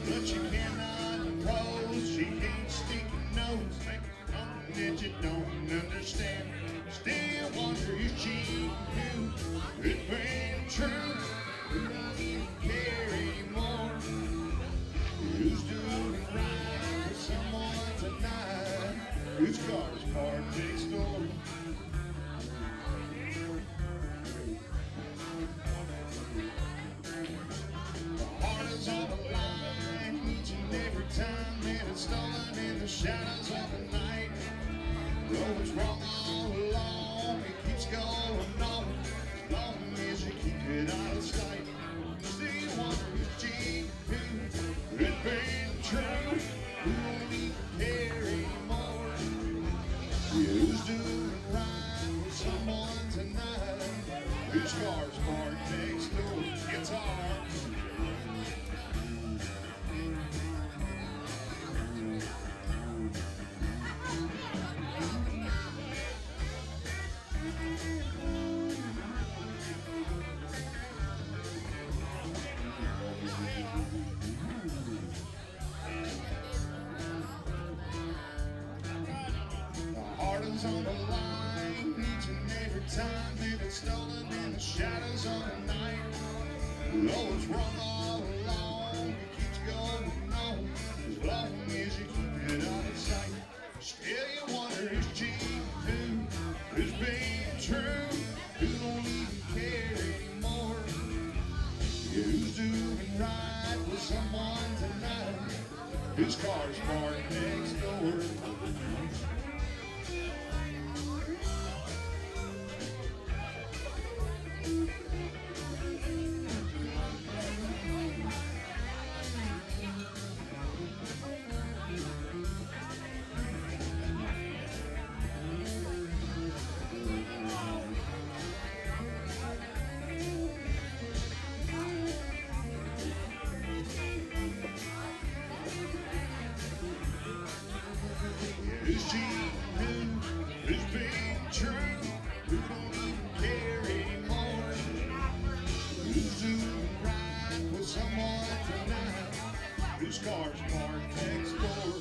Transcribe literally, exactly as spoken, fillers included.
but she cannot impose. She can't stick a nose, make something that you don't understand. Still wonder if she knew it been true. Who don't even care anymore? Who's doing right with someone tonight? Whose car's parked next door? The heart is on the line each and every time that it's stolen in the shadows of the night. Though it's wrong all along, it keeps going on as long as you keep it out of sight. Still wonder if she knew it been true. Who don't even care anymore? Yeah, who's doing right with someone tonight? Whose car's parked next door? Guitar. On the line each and every time that it's stolen in the shadows of the night. Though it's wrong all along, it keeps going on as long as you keep it out of sight. Still you wonder if she knew it's been true. Who don't even care anymore? Yeah, who's doing right with someone tonight? Whose car's parked next door? Is she who is being true? Who don't even care anymore? Who's doing right with someone tonight? Whose car's parked next door?